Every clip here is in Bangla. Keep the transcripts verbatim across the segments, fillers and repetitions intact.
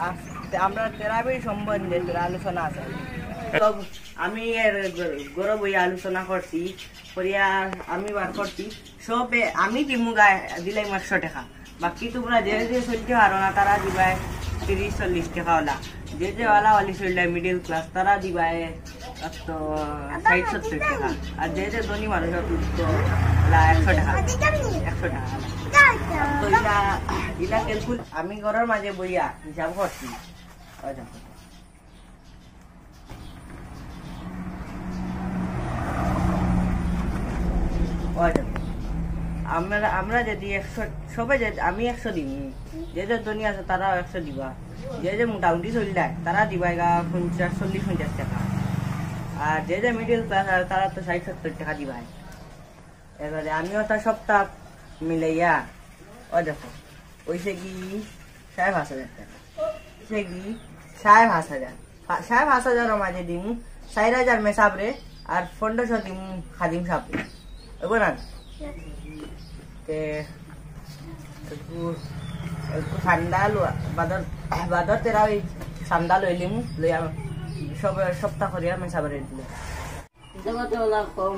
আমরা তেরাবির সম্বন্ধে আলোচনা আছে। আমি এর গৌরব হইয়া আলোচনা করছি করিয়া আমি বার করছি সব আমি দিমু গায়ে দিলাই একশো টাকা, বাকি তোমরা যে যে চলতে পারো না তারা দিবাই তিরিশ চল্লিশ টাকা ওলা, যে যে ওলা ওয়ালি চললে মিডিল ক্লাস তারা দিবাই তো ষাট সত্তর টাকা, আর যে যে ধনী মানুষ তো একশো টাকা একশো টাকা। তো এটা এটা ক্যালকুল আমি ঘরের মাঝে বইয়া হিসাব করছি। আমরা আমরা যদি একশো সবাই আমি একশো দিই, যে যে ধনী আছে তারাও একশো দিবা, যে যে মোটামুটি চলি যায় তারা দিবা গা পঞ্চাশ চল্লিশ পঞ্চাশ টাকা, আর যে যে মিডিল ক্লাস আছে তারা তো ষাট সত্তর টাকা দিবাই। এবারে আমিও তো সপ্তাহ মিলাইয়া ও দেখো ওইসে কি সাড়ে পাঁচ হাজার টাকা, সে কি সাড়ে পাঁচ হাজার সাড়ে পাঁচ হাজারের মাঝে দিম চার হাজার মেসাবরে আর পনেরোশো দিম খাদিম সাবরে বুঝবো না। ঠান্ডা বাদর বাদর তেরা ওই ঠান্ডা লইলিম লইয়া সব সপ্তাহ করিয়া মেসাবরে দিলে কম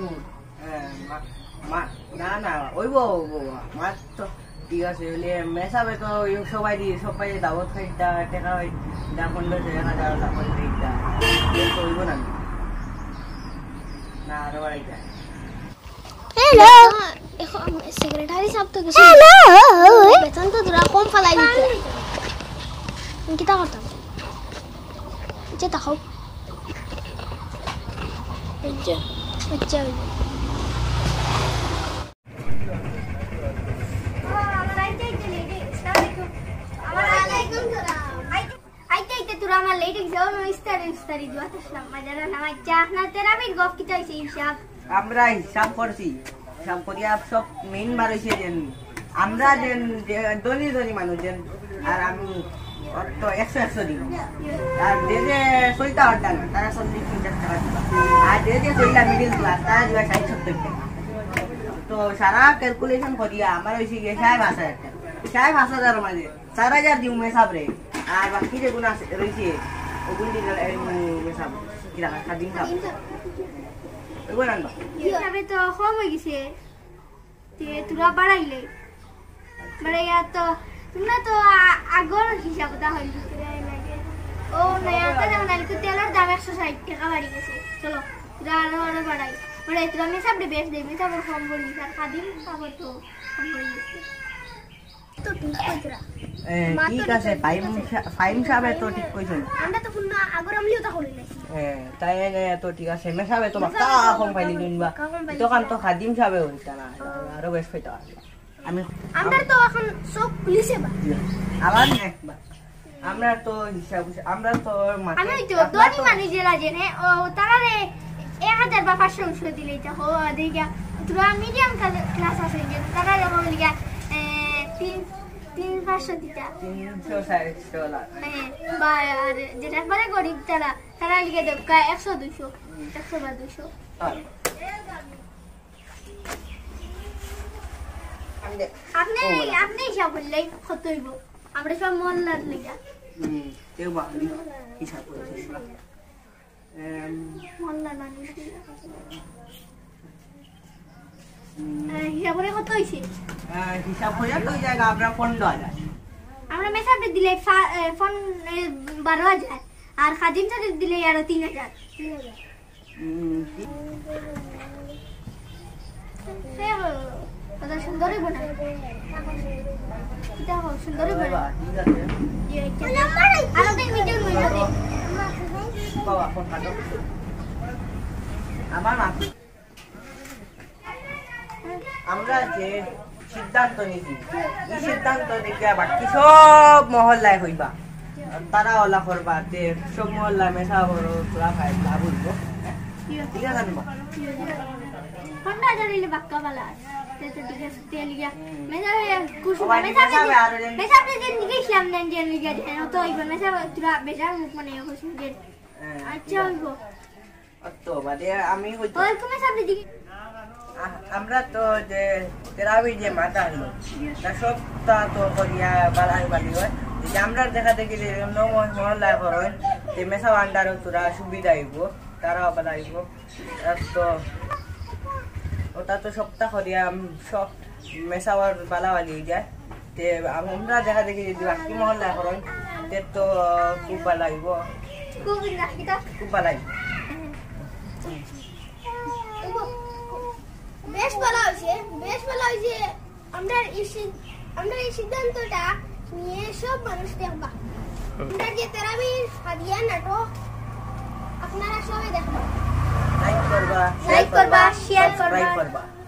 না না ওইব মাছ তো ঠিক আছে মেসাবে তো সবাই দিয়ে সবাই দাওয়াত খাইতা টাকা হয় পনেরোশো এক হাজার ওইব না না আরো বাড়াইতা। हेलो सेक्रेटरी साहब तो किसी हेलो बेतन तो थोड़ा कम फलाई देते कितना करता अच्छा ताऊ अच्छा अच्छा আমরা হিসাব করছি, হিসাব করিয়া সব মেইন বার হয়েছে যে আমরা যে ধনী ধনী মানুষ যেন আর আমি তো একশো একশো দিব, আর যে যে চলতা হরটা না তারা চল্লিশ পঞ্চাশ টাকা দিবা, আর যে যে চলতা মিডিল ক্লাস তারা দিবা ষাট সত্তর টাকা। তো সারা ক্যালকুলেশন করিয়া আমার হয়েছে গিয়ে সাড়ে পাঁচ হাজার টাকা, সাড়ে পাঁচ হাজার মাঝে চার হাজার দিব মেসাবরে, আর বাকি যেগুলো রয়েছে ওগুলি মেসাব কিরা খাদিম খাব তো কম হয়ে গেছে তোরা বাড়াইলে বাড়াইয়া তো তোমরা তো আগর হিসাব হয় ও তেলের দাম একশো ষাট টাকা বাড়ি গেছে, চলো তোরা আরো আরো বাড়াই বাড়াই তোরা মেসাব দে বেশ দে মেসাব কম বলি আর খাদিম খাবার তো কম বলি তো ঠিক আছে ফাইম সাহেব তো ঠিক কইছেন আমরা তো পুনা আগর আমলিও তা করি নাই হ্যাঁ তাই তো ঠিক আছে মেসাবে তো কা কম পাইলি দিনবা দোকান তো খাদিম সাহেব হইতা না আরো বেশ কইতা আমি আমরা তো এখন সব পুলিশে বা আবার একবার আমরা তো হিসাব আমরা তো আমি তো দনি মানি জেলা জেনে ও তারারে এক হাজার বা পাঁচশো উঠে দিলেই তা হো দেইগা তোরা মিডিয়াম ক্লাস আছে যে তারা যেমন লিগা তিন তিন পাঁচশো দিতা তিনশো চারশো হ্যাঁ বা আর যেটা একবারে গরিব তারা তারা লিখে দেব একশো দুইশো একশো বা দুইশো আপনি আপনি হিসাব করলে কত হইব আমরা সব মহল্লার লিগা হুম কেউ বা হিসাব করেছে মহল্লার মানুষ হিসাব করে কত হইছে হিসাব করে তো জায়গা আমরা পনেরো হাজার আমরা মেসাবে দিলে ফোন বারো হাজার আর খাদিম সাথে দিলে আরো তিন হাজার সুন্দরই বোনাই সুন্দরই বোনাই আরো দিন মিটিং হইল আমার আমরা যে সিদ্ধান্ত নিছি এই সিদ্ধান্ত দেখে বাকি সব মহল্লায় হইবা তারা ওলা করবা যে সব মহল্লায় মেশা বড় তোরা খাই লাভ হইব ঠিক আছে না পনেরো হাজার হইলে বাক্কা বালা ঠিক আছে তেলিয়া মেশা কুসুমা মেশা মেশা যে নিগেছিলাম না যে নিগে তো হইব মেশা তোরা বেজার মুখ মানে হইছে যে আচ্ছা হইব তো বাদে আমি হইতো ওই তুমি সব দিকে আমরা তো যে তেরাবি যে মাথা হলো তা সবটা তো করিয়া বালাই বালি হয় যদি আমরা দেখা দেখি যে মহল্লায় করেন যে মেসা আন্ডারও তোরা সুবিধা আইব তারাও আবার আইব তো ওটা তো সপ্তাহ করিয়া সব মেসাওয়ার বালাবালি যায় তে আমরা দেখা দেখি যদি বাকি মহল্লায় করেন তে তো খুব ভালো আইব খুব ইন্দাকিটা খুব ভালো আইব বেশ ভালো হয়েছে বেশ ভালো হয়েছে আমরা এই সিদ- আমরা এই সিদ্ধান্তটা নিয়ে সব মানুষ দেখবা আমরা যে তেরাবির হাদিয়া নাটক আপনারা সবাই দেখবা লাইক করবা লাইক করবা শেয়ার সাবস্ক্রাইব করবা করবা